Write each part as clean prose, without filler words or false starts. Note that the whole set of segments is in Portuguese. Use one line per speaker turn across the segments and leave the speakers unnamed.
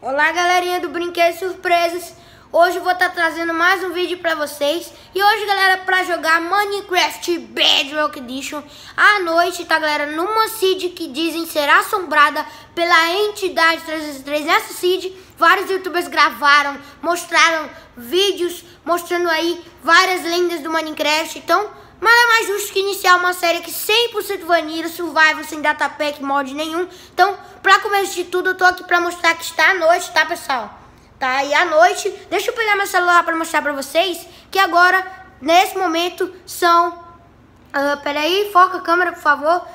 Olá, galerinha do Brinquedos Surpresas. Hoje eu vou estar trazendo mais um vídeo pra vocês. E hoje, galera, pra jogar Minecraft Bedrock Edition à noite, tá, galera? Numa seed que dizem ser assombrada pela entidade 303. Nessa seed, vários youtubers gravaram, mostraram vídeos, mostrando aí várias lendas do Minecraft. Então, nada mais justo que iniciar uma série que 100% vanilla, survival, sem datapack, mod nenhum. Então, pra começo de tudo, eu tô aqui pra mostrar que está à noite, tá, pessoal? Tá aí à noite. Deixa eu pegar meu celular pra mostrar pra vocês que agora, nesse momento, são... peraí, foca a câmera, por favor.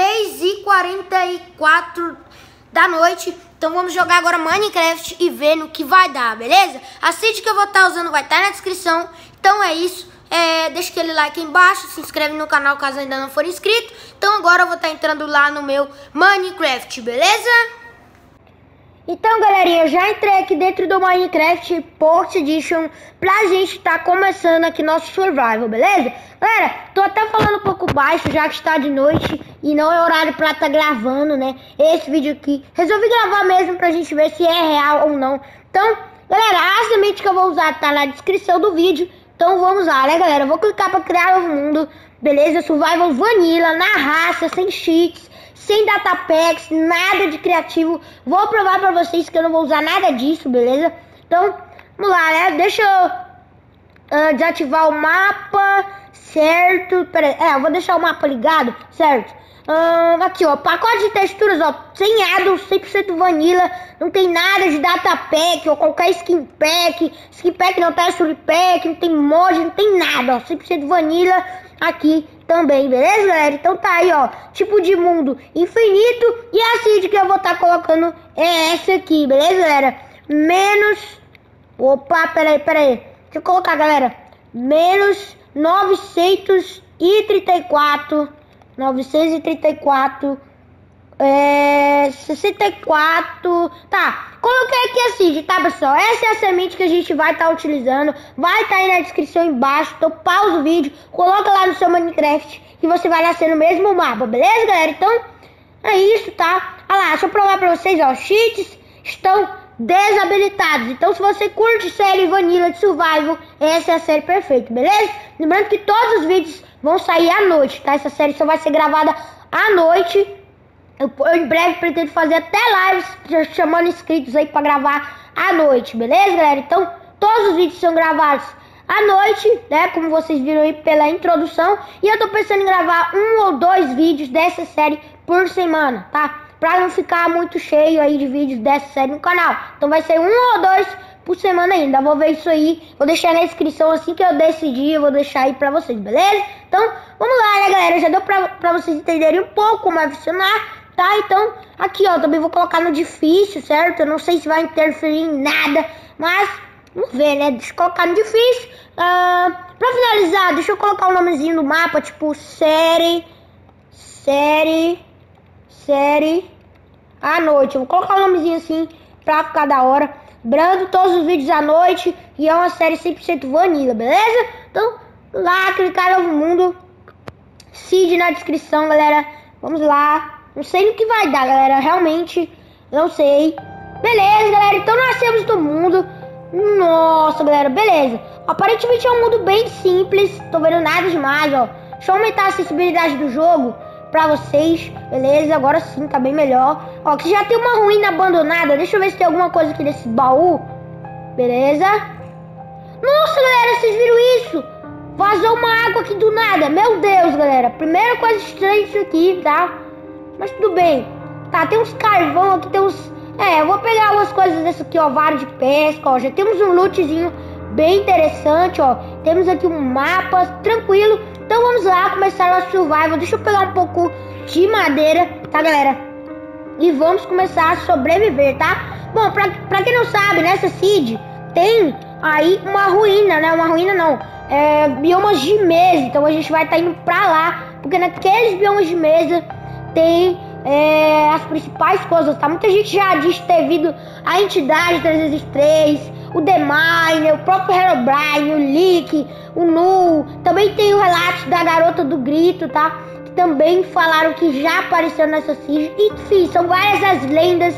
6h44 da noite. Então vamos jogar agora Minecraft e ver no que vai dar, beleza? A seed que eu vou estar usando vai estar na descrição. Então é isso. Deixa aquele like aí embaixo, se inscreve no canal caso ainda não for inscrito. Então agora eu vou estar entrando lá no meu Minecraft, beleza? Então, galerinha, eu já entrei aqui dentro do Minecraft Post Edition pra gente estar começando aqui nosso survival, beleza? Galera, tô até falando um pouco baixo já que está de noite e não é horário pra estar gravando, né? Esse vídeo aqui. Resolvi gravar mesmo pra gente ver se é real ou não. Então, galera, a semente que eu vou usar tá na descrição do vídeo. Então vamos lá, né, galera? Eu vou clicar pra criar novo mundo, beleza? Survival vanilla, na raça, sem cheats, sem datapacks, nada de criativo. Vou provar pra vocês que eu não vou usar nada disso, beleza? Então, vamos lá, né? Deixa eu desativar o mapa, certo? Pera aí, eu vou deixar o mapa ligado, certo? Aqui, ó, pacote de texturas, ó, sem addon, 100% vanilla, não tem nada de datapack ou qualquer skin pack não tem texture pack, não tem mod, não tem nada, ó, 100% vanilla aqui também, beleza, galera? Então tá aí, ó, tipo de mundo infinito, e a seed que eu vou estar colocando é essa aqui, beleza, galera? Opa, peraí, deixa eu colocar, galera, menos 934, 64, tá, coloquei aqui a seed, tá, pessoal? Essa é a semente que a gente vai estar utilizando, vai estar aí na descrição embaixo, então pausa o vídeo, coloca lá no seu Minecraft que você vai nascer no mesmo mapa, beleza, galera? Então, é isso, tá? Olha lá, deixa eu provar pra vocês, ó, cheats estão desabilitados, então se você curte série vanilla de survival, essa é a série perfeita, beleza? Lembrando que todos os vídeos vão sair à noite, tá? Essa série só vai ser gravada à noite. Eu em breve pretendo fazer até lives chamando inscritos aí pra gravar à noite, beleza, galera? Então, todos os vídeos são gravados à noite, né? Como vocês viram aí pela introdução. E eu tô pensando em gravar 1 ou 2 vídeos dessa série por semana, tá? Pra não ficar muito cheio aí de vídeos dessa série no canal. Então vai ser 1 ou 2 por semana ainda. Vou ver isso aí. Vou deixar na descrição assim que eu decidir. Eu vou deixar aí pra vocês, beleza? Então, vamos lá, né, galera? Já deu pra vocês entenderem um pouco como vai funcionar, tá? Então, aqui, ó, também vou colocar no difícil, certo? Eu não sei se vai interferir em nada, mas vamos ver, né? Deixa eu colocar no difícil. Pra finalizar, deixa eu colocar o nomezinho do mapa, tipo, série à noite. Eu vou colocar o nomezinho assim pra ficar da hora. Brando todos os vídeos à noite. E é uma série 100% vanilla, beleza? Então, lá, clicar novo mundo. Seed na descrição, galera. Vamos lá. Não sei no que vai dar, galera. Realmente, não sei. Beleza, galera. Então, nós temos do mundo. Nossa, galera. Beleza. Aparentemente é um mundo bem simples. Tô vendo nada demais, ó. Deixa eu aumentar a acessibilidade do jogo pra vocês, beleza? Agora sim, tá bem melhor. Ó, que já tem uma ruína abandonada. Deixa eu ver se tem alguma coisa aqui nesse baú. Beleza? Nossa, galera, vocês viram isso? Vazou uma água aqui do nada. Meu Deus, galera. Primeira coisa estranha isso aqui, tá? Mas tudo bem. Tá, tem uns carvão aqui, tem uns... eu vou pegar umas coisas dessa aqui, ó. Vara de pesca, ó. Já temos um lootzinho bem interessante, ó. Temos aqui um mapa, tranquilo. Então vamos lá começar nosso survival. Deixa eu pegar um pouco de madeira, tá, galera? E vamos começar a sobreviver, tá? Bom, pra quem não sabe, nessa seed tem aí uma ruína, né? Uma ruína não, biomas de mesa. Então a gente vai estar indo pra lá, porque naqueles biomas de mesa tem as principais coisas, tá? Muita gente já disse ter vindo a entidade 303, o The Miner, o próprio Herobrine, o Leak, o Nu. Também tem o relato da garota do grito, tá? Que também falaram que já apareceu nessa seed. Enfim, são várias as lendas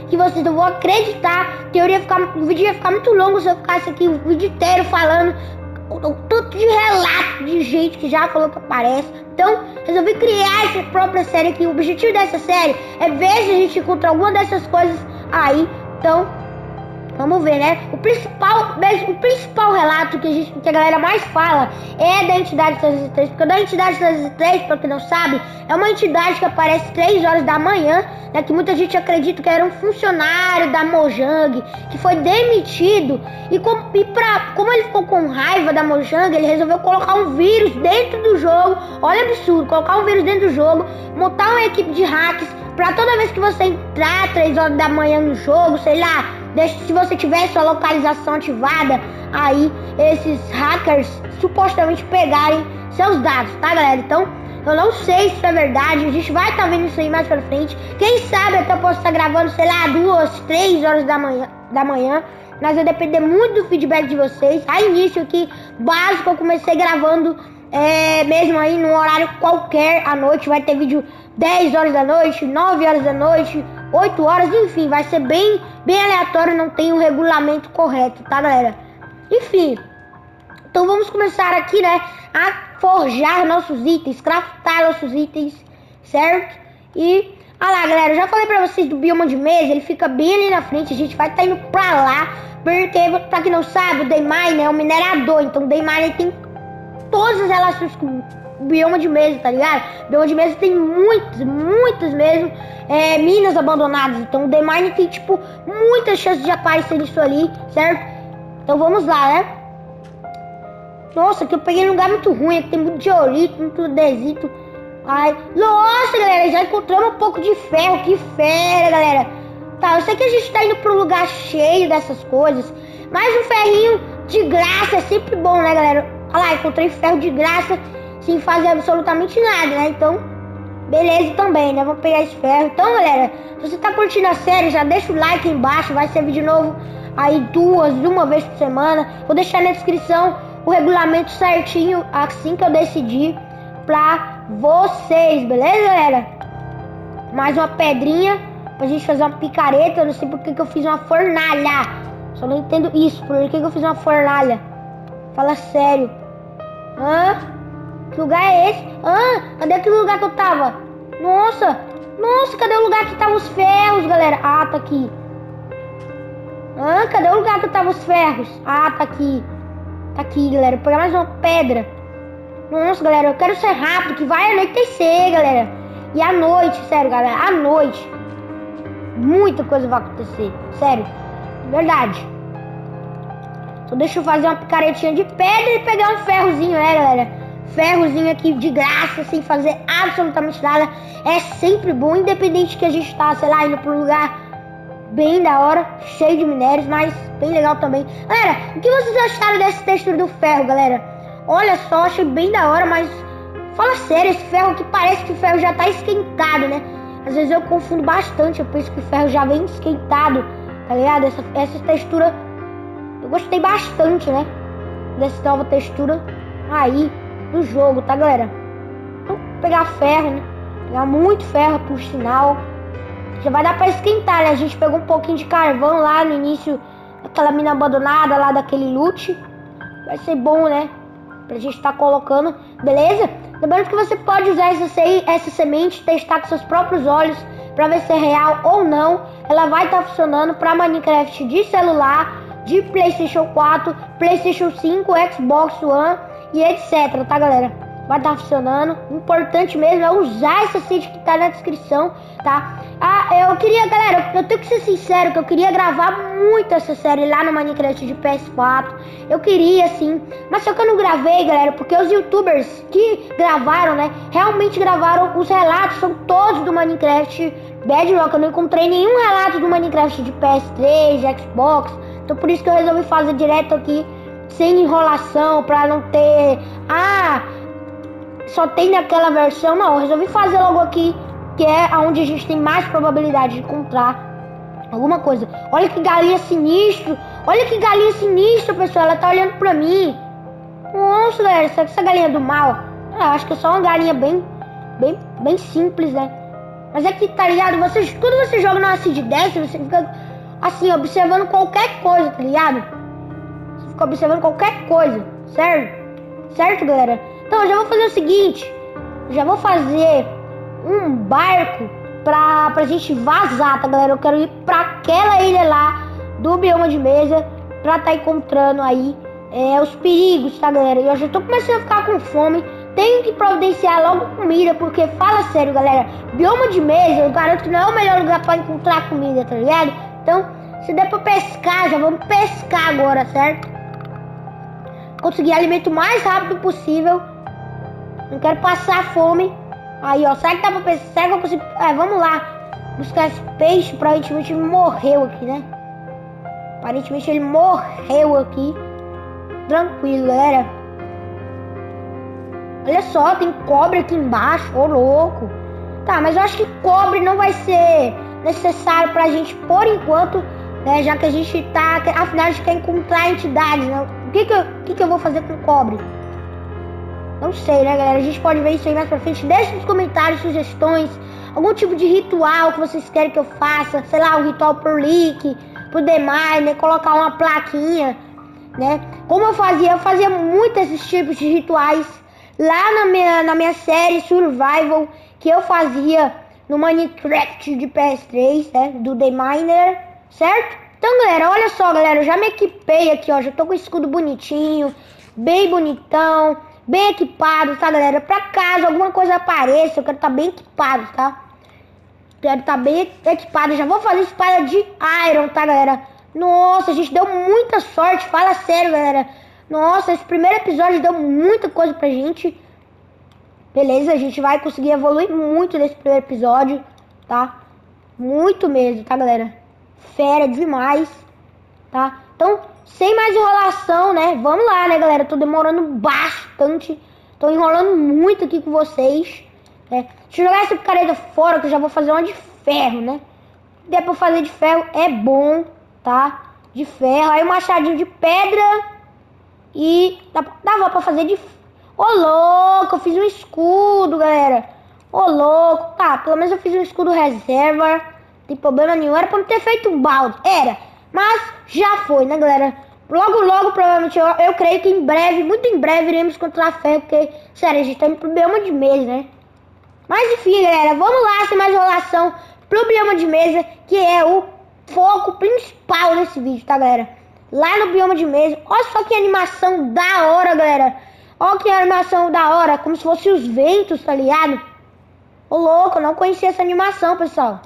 que vocês não vão acreditar. O vídeo ia ficar muito longo se eu ficasse aqui o vídeo inteiro falando o tanto de relato de gente que já falou que aparece. Então, resolvi criar essa própria série aqui. O objetivo dessa série é ver se a gente encontra alguma dessas coisas aí. Então, vamos ver, né? O principal relato que a galera mais fala é da entidade 303. Porque da entidade 303, pra quem não sabe, é uma entidade que aparece 3 horas da manhã, né? Que muita gente acredita que era um funcionário da Mojang, que foi demitido. Como ele ficou com raiva da Mojang, ele resolveu colocar um vírus dentro do jogo. Olha o absurdo, colocar um vírus dentro do jogo, montar uma equipe de hacks, pra toda vez que você entrar 3 horas da manhã no jogo, sei lá, se você tiver sua localização ativada, aí esses hackers supostamente pegarem seus dados, tá, galera? Então, eu não sei se isso é verdade, a gente vai estar vendo isso aí mais pra frente. Quem sabe até eu posso estar gravando, sei lá, 2, 3 horas da manhã, mas vai depender muito do feedback de vocês. A início aqui, básico, eu comecei gravando mesmo aí num horário qualquer à noite. Vai ter vídeo 10 horas da noite, 9 horas da noite, 8 horas, enfim, vai ser bem aleatório, não tem um regulamento correto, tá, galera? Enfim, então vamos começar aqui, né, a forjar nossos itens, craftar nossos itens, certo? E, olha lá, galera, eu já falei pra vocês do bioma de mesa, ele fica bem ali na frente, a gente vai estar indo pra lá, porque, pra quem não sabe, o Daymine é um minerador, então o Daymine tem todas as relações com o bioma de mesa, tá ligado? O bioma de mesa tem muitas mesmo minas abandonadas, então o Daymine tem, tipo, muitas chances de aparecer isso ali, certo? Então vamos lá, né? Nossa, aqui eu peguei um lugar muito ruim, aqui tem muito diorito, muito adesito. Ai, nossa, galera, já encontramos um pouco de ferro, que fera, galera. Tá, eu sei que a gente tá indo pra um lugar cheio dessas coisas, mas um ferrinho de graça é sempre bom, né, galera? Olha lá, encontrei ferro de graça sem fazer absolutamente nada, né? Então, beleza também, né? Vamos pegar esse ferro. Então, galera, se você tá curtindo a série, já deixa o like aí embaixo. Vai ser vídeo novo aí uma vez por semana. Vou deixar na descrição o regulamento certinho assim que eu decidir pra vocês, beleza, galera? Mais uma pedrinha pra gente fazer uma picareta. Eu não sei por que eu fiz uma fornalha. Só não entendo isso. Por que eu fiz uma fornalha? Fala sério. Que lugar é esse? Cadê aquele lugar que eu tava? Nossa, cadê o lugar que tava os ferros, galera? Ah, tá aqui. Cadê o lugar que tava os ferros? Ah, tá aqui. Tá aqui, galera. Vou pegar mais uma pedra. Nossa, galera, eu quero ser rápido, que vai anoitecer, galera. E à noite, sério, galera, à noite muita coisa vai acontecer, sério, verdade. Então deixa eu fazer uma picaretinha de pedra e pegar um ferrozinho, né, galera? Ferrozinho aqui de graça, sem fazer absolutamente nada. É sempre bom, independente que a gente tá, sei lá, indo pra um lugar bem da hora, cheio de minérios, mas bem legal também. Galera, o que vocês acharam dessa textura do ferro, galera? Olha só, achei bem da hora, mas fala sério, esse ferro aqui parece que o ferro já tá esquentado, né? Às vezes eu confundo bastante, eu penso que o ferro já vem esquentado, tá ligado? Essa textura, eu gostei bastante, né? Dessa nova textura aí do jogo, tá, galera? Então, pegar ferro, né? Pegar muito ferro, por sinal. Já vai dar pra esquentar, né? A gente pegou um pouquinho de carvão lá no início daquela mina abandonada lá daquele loot. Vai ser bom, né? Pra gente estar colocando, beleza? Lembrando que você pode usar essa semente, testar com seus próprios olhos pra ver se é real ou não. Ela vai estar funcionando pra Minecraft de celular, de PlayStation 4, PlayStation 5, Xbox One e etc, tá, galera? Vai estar funcionando. O importante mesmo é usar essa seed que tá na descrição, tá? Eu queria, galera, eu tenho que ser sincero que eu queria gravar muito essa série lá no Minecraft de PS4. Eu queria, sim, mas só que eu não gravei, galera, porque os youtubers que gravaram, né, realmente gravaram, os relatos são todos do Minecraft Bedrock. Eu não encontrei nenhum relato do Minecraft de PS3, de Xbox. Então por isso que eu resolvi fazer direto aqui, sem enrolação, pra não ter... só tem naquela versão. Não, eu resolvi fazer logo aqui, que é onde a gente tem mais probabilidade de encontrar alguma coisa. Olha que galinha sinistro. Olha que galinha sinistra, pessoal. Ela tá olhando pra mim. Nossa, galera, essa galinha é do mal. Eu acho que é só uma galinha bem simples, né? Mas é que, tá ligado? Quando você joga numa Seed 10, você fica, assim, observando qualquer coisa, tá ligado? Você fica observando qualquer coisa, certo? Certo, galera? Então, eu já vou fazer o seguinte. Eu já vou fazer um barco pra gente vazar, tá, galera? Eu quero ir pra aquela ilha lá do bioma de mesa pra tá encontrando aí os perigos, tá, galera? Eu já tô começando a ficar com fome. Tenho que providenciar logo comida, porque, fala sério, galera, bioma de mesa, eu garanto que não é o melhor lugar pra encontrar comida, tá ligado? Então, se der pra pescar, já vamos pescar agora, certo? Conseguir alimento o mais rápido possível. Não quero passar fome. Aí, ó, será que dá pra pescar? Será que eu consigo? Vamos lá buscar esse peixe. Aparentemente ele morreu aqui, né? Aparentemente ele morreu aqui. Tranquilo, galera. Olha só, tem cobre aqui embaixo. Ô, louco. Tá, mas eu acho que cobre não vai ser necessário pra gente por enquanto, né? Já que a gente tá... Afinal, a gente quer encontrar entidades, né? O que eu vou fazer com cobre? Não sei, né, galera? A gente pode ver isso aí mais pra frente. Deixe nos comentários sugestões. Algum tipo de ritual que vocês querem que eu faça. Sei lá, um ritual por leak, por demais, né? Colocar uma plaquinha, né? Como eu fazia muito esses tipos de rituais lá na minha série Survival, que eu fazia no Minecraft de PS3, né? Do The Miner, certo? Então, galera, olha só, galera. Eu já me equipei aqui, ó. Já tô com o escudo bonitinho, bem bonitão, bem equipado, tá, galera? Pra caso alguma coisa apareça, eu quero estar bem equipado, tá? Quero estar bem equipado. Já vou fazer espada de Iron, tá, galera? Nossa, a gente deu muita sorte. Fala sério, galera. Nossa, esse primeiro episódio deu muita coisa pra gente. Beleza, a gente vai conseguir evoluir muito nesse primeiro episódio, tá? Muito mesmo, tá, galera? Fera demais, tá? Então, sem mais enrolação, né? Vamos lá, né, galera? Tô demorando bastante. Tô enrolando muito aqui com vocês, né? Deixa eu jogar essa picareta fora, que eu já vou fazer uma de ferro, né? Se der pra fazer de ferro, é bom, tá? De ferro. Aí um machadinho de pedra. E dava pra fazer de... Ô, louco, eu fiz um escudo, galera. Ô, louco. Tá, pelo menos eu fiz um escudo reserva. Não tem problema nenhum. Era pra não ter feito um balde. Era. Mas já foi, né, galera? Logo, provavelmente, eu creio que em breve, muito em breve, iremos encontrar ferro. Porque, sério, a gente tá indo pro bioma de mesa, né? Mas enfim, galera, vamos lá, sem mais enrolação, pro bioma de mesa, que é o foco principal desse vídeo, tá, galera? Lá no bioma de mesa. Olha só que animação da hora, galera. Olha que animação da hora, como se fosse os ventos, tá ligado? Ô, louco, eu não conhecia essa animação, pessoal.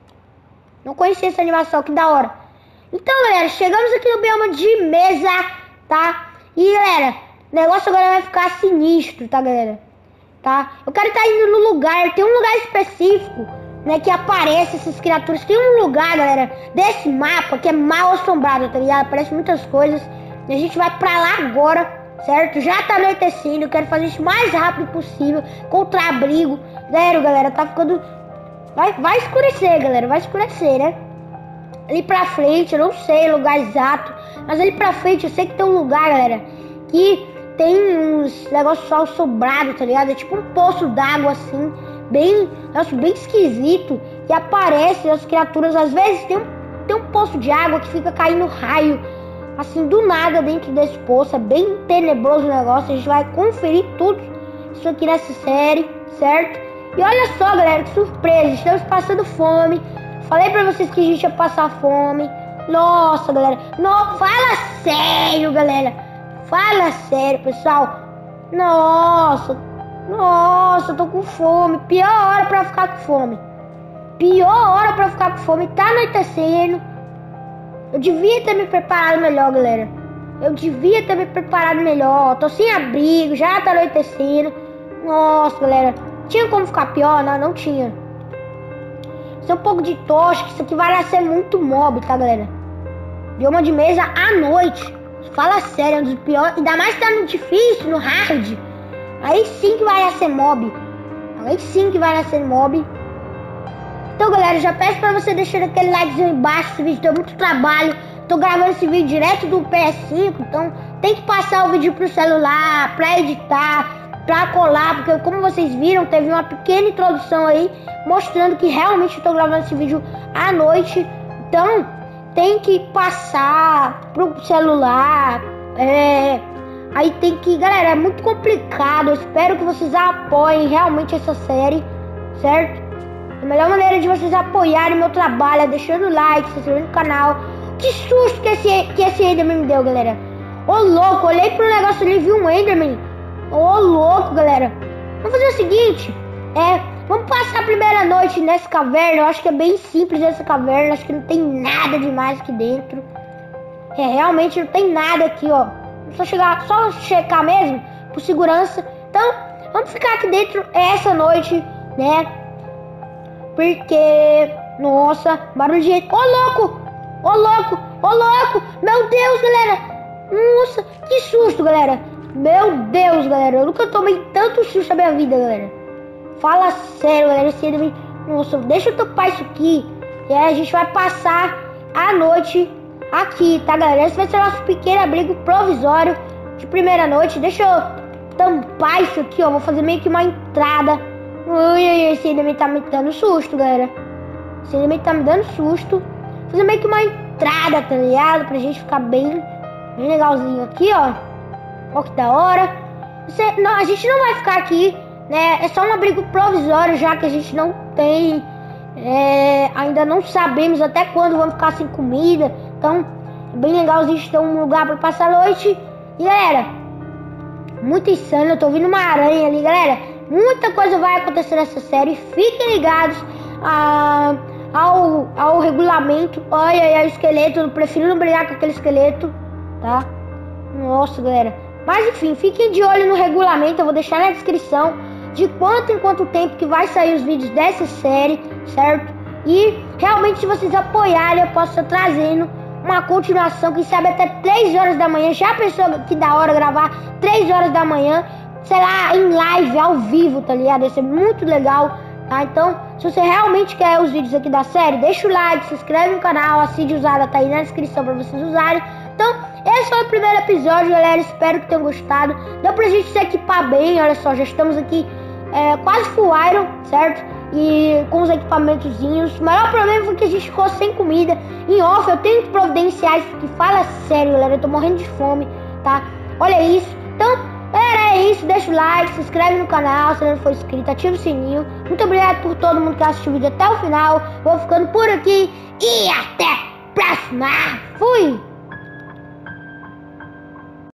Não conhecia essa animação, que da hora. Então, galera, chegamos aqui no bioma de mesa, tá? E, galera, o negócio agora vai ficar sinistro, tá, galera? Tá? Eu quero estar indo no lugar, tem um lugar específico, né, que aparece essas criaturas. Tem um lugar, galera, desse mapa que é mal assombrado, tá ligado? Aparece muitas coisas. E a gente vai pra lá agora, certo? Já tá anoitecendo, eu quero fazer isso o mais rápido possível, contra abrigo. Sério, galera, tá ficando... Vai escurecer, galera, vai escurecer, né? Ali pra frente, eu não sei o lugar exato, mas ali pra frente eu sei que tem um lugar, galera, que tem uns negócios só assombrados, tá ligado? É tipo um poço d'água assim, bem esquisito, que aparece as criaturas. Às vezes tem um poço de água que fica caindo raio, assim, do nada dentro desse poço. É bem tenebroso o negócio. A gente vai conferir tudo isso aqui nessa série, certo? E olha só, galera, que surpresa, estamos passando fome. Falei pra vocês que a gente ia passar fome. Nossa, galera, não, fala sério, galera. Fala sério, pessoal. Nossa, eu tô com fome. Pior hora pra ficar com fome. Pior hora pra ficar com fome. Tá anoitecendo. Eu devia ter me preparado melhor, galera. Eu devia ter me preparado melhor. Tô sem abrigo, já tá anoitecendo. Nossa, galera. Tinha como ficar pior? Não, não tinha. Isso é um pouco de tocha, que isso aqui vai nascer muito mob, tá, galera? Bioma de mesa à noite. Fala sério, é um dos piores. Ainda mais que tá no difícil, no hard. Aí sim que vai nascer mob. Aí sim que vai nascer mob. Então, galera, já peço pra você deixar aquele likezinho aí embaixo. Esse vídeo deu muito trabalho. Tô gravando esse vídeo direto do PS5. Então tem que passar o vídeo pro celular, pra editar. pra colar, porque como vocês viram, teve uma pequena introdução aí, mostrando que realmente eu tô gravando esse vídeo à noite. Então, tem que passar pro celular, aí tem que... Galera, é muito complicado, eu espero que vocês apoiem realmente essa série, certo? A melhor maneira de vocês apoiarem meu trabalho é deixando o like, se inscrevendo no canal. Que susto que esse Enderman me deu, galera. Ô louco, olhei pro negócio ali e vi um Enderman. Ô louco, galera. Vamos fazer o seguinte, vamos passar a primeira noite nessa caverna. Eu acho que é bem simples essa caverna, acho que não tem nada demais aqui dentro. Realmente não tem nada aqui, ó. Só checar mesmo, por segurança. Então, vamos ficar aqui dentro essa noite, né? Porque, nossa, barulho de... Ô louco, ô louco, ô louco. Meu Deus, galera. Nossa, que susto, galera. Meu Deus, galera. Eu nunca tomei tanto susto na minha vida, galera. Fala sério, galera. Nossa, deixa eu topar isso aqui. E aí a gente vai passar a noite aqui, tá, galera? Esse vai ser o nosso pequeno abrigo provisório de primeira noite. Deixa eu tampar isso aqui, ó. Vou fazer meio que uma entrada. Esse Enderman tá me dando susto, galera. Esse Enderman tá me dando susto. Vou fazer meio que uma entrada, tá ligado? Pra gente ficar bem legalzinho aqui, ó. Olha que da hora. A gente não vai ficar aqui, né? É só um abrigo provisório, já que a gente não tem... ainda não sabemos até quando vamos ficar sem comida. Então, é bem legal a gente ter um lugar pra passar a noite. E, galera, muito insano. Eu tô ouvindo uma aranha ali, galera. Muita coisa vai acontecer nessa série. Fiquem ligados ao regulamento. Olha, o esqueleto. Eu prefiro não brigar com aquele esqueleto, tá? Nossa, galera. Mas enfim, fiquem de olho no regulamento. Eu vou deixar na descrição de quanto em quanto tempo que vai sair os vídeos dessa série, certo? E realmente, se vocês apoiarem, eu posso estar trazendo uma continuação, quem sabe até 3 horas da manhã. Já pensou que da hora gravar 3 horas da manhã, sei lá, em live, ao vivo, tá ligado? Isso é muito legal, tá? Então, se você realmente quer os vídeos aqui da série, deixa o like, se inscreve no canal, a seed usada tá aí na descrição pra vocês usarem. Então, esse foi o primeiro episódio, galera. Espero que tenham gostado. Deu pra gente se equipar bem, olha só, já estamos aqui quase full iron, certo? E com os equipamentozinhos. O maior problema foi que a gente ficou sem comida. Em off, eu tenho que providenciar isso aqui. Fala sério, galera, eu tô morrendo de fome, tá? Olha isso. Então, galera, é isso. Deixa o like, se inscreve no canal se não for inscrito, ativa o sininho. Muito obrigado por todo mundo que assistiu o vídeo até o final. Vou ficando por aqui e até a próxima. Fui!